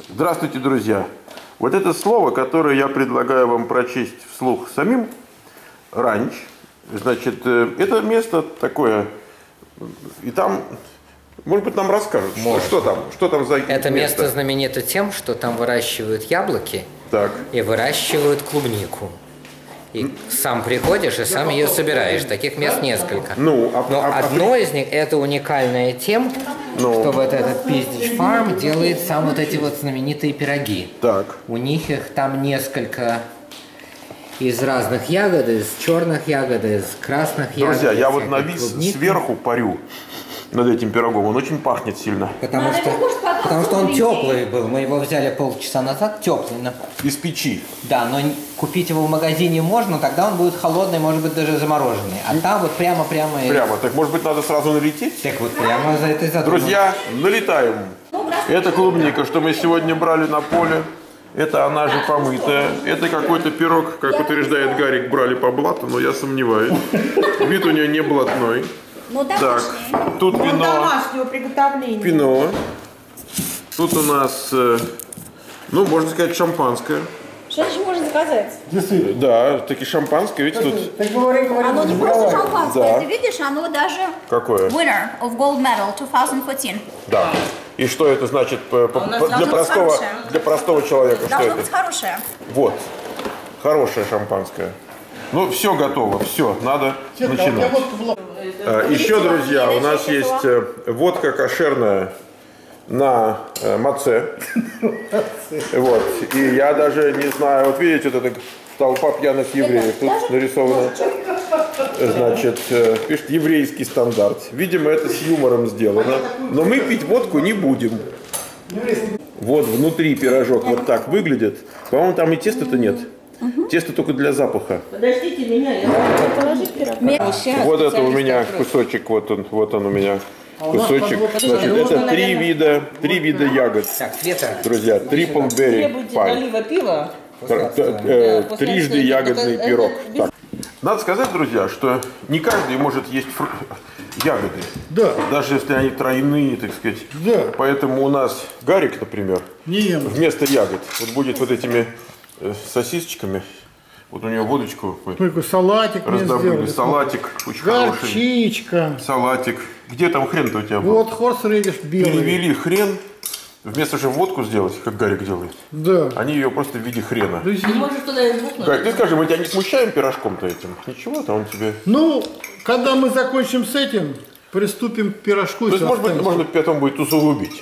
Здравствуйте, друзья! Вот это слово, которое я предлагаю вам прочесть вслух самим, ранч, значит, это место такое, и там, может быть, нам расскажут, что там за это место знаменито тем, что там выращивают яблоки и выращивают клубнику. И сам приходишь и сам ее собираешь. Таких мест несколько. Но одно из них это уникальное тем, что вот этот Пиздич Фарм делает сам вот эти вот знаменитые пироги. У них их там несколько из разных ягод, из черных ягод, из красных ягод. Друзья, я вот навис сверху парю над этим пирогом, он очень пахнет сильно. Потому что он теплый был. Мы его взяли полчаса назад, теплый. Из печи. Да, но купить его в магазине можно, тогда он будет холодный, может быть, даже замороженный. А там вот прямо. Так может быть, надо сразу налететь? Так вот прямо за этой задумкой. Друзья, налетаем. Это клубника, что мы сегодня брали на поле. Это она же помытая. Это какой-то пирог, как утверждает Гарик, брали по блату, но я сомневаюсь. Вид у нее не блатной. Так, тут вино. Домашнего приготовления. Вино. Тут у нас, ну, можно сказать, шампанское. Что еще можно заказать? Да, таки шампанское, видите, тут. Оно не просто шампанское, Да. ты видишь, оно даже Какое? winner of gold medal 2014. Да. И что это значит для простого человека? Что Должно это? быть хорошее. Вот, хорошее шампанское. Ну, все готово, все, надо начинать. Еще, друзья, у нас есть водка кошерная на маце. Вот. И я даже не знаю, вот видите, вот эта толпа пьяных евреев тут нарисована. Значит, пишет еврейский стандарт. Видимо, это с юмором сделано. Но мы пить водку не будем. Вот внутри пирожок вот так выглядит. По-моему, там и теста-то нет. Тесто только для запаха. Подождите меня, я положи пирог. Вот это у меня кусочек, вот он у меня кусочек. Значит, это три вида ягод. Друзья, triple berry pie. Трижды ягодный пирог. Так. Надо сказать, друзья, что не каждый может есть ягоды. Да. Даже если они тройные, так сказать. Да. Поэтому у нас Гарик, например, вместо ягод вот будет вот этими сосисочками. Вот у него водочку. Салатик раздобыли. Салатик очень горчичка. Хороший. Салатик. Где там хрен-то у тебя был? Вот хорс-редиш белый. Перевели хрен. Вместо же водку сделать, как Гарик делает. Да. Они ее просто в виде хрена. Ты можешь туда и Гарик, ты скажи, мы тебя не смущаем пирожком-то этим? Ничего-то он тебе... Ну, когда мы закончим с этим, приступим к пирожку. То есть, может быть, потом будет усугубить.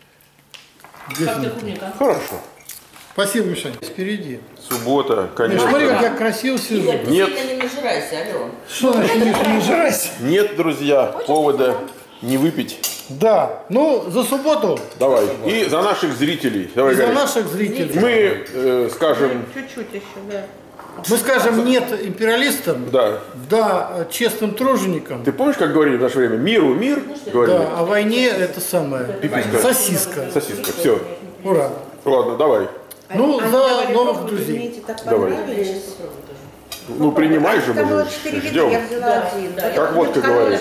Хорошо. Спасибо, Мишань. Впереди. Суббота, конечно. Смотри, как я красиво сижу. Нет. не нажирайся, алло. Что значит не нажирайся? Нет, друзья, повода не выпить. Да. Ну, за субботу. Давай. И за наших зрителей. Давай, за наших зрителей. Мы скажем... Чуть-чуть еще, да. Мы скажем нет империалистам, да честным труженикам. Ты помнишь, как говорили в наше время? Миру мир, говорили? Да, о войне это самое. Пиписька. Сосиска. Сосиска, все. Ура. Ладно, давай. Ну, за новых друзей. Давай. Ну, принимай же, мы ждем. Как водка говорит.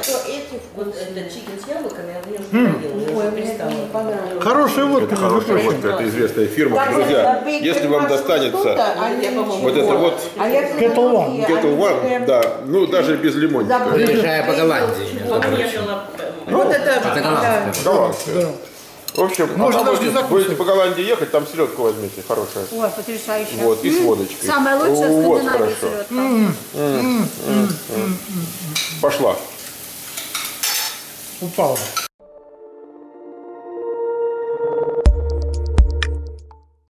Хорошая водка. Хорошая водка, это известная фирма. Друзья, если вам достанется вот это вот Kettle One, да, ну даже без лимончика. Приезжая по Голландии. Вот это голландская. В общем, будете по Голландии ехать, там селедку возьмите, хорошая. Ой, потрясающе. Вот, и с водочкой. Самая лучшая в вот, Скандинавии селедка. Пошла. Упала.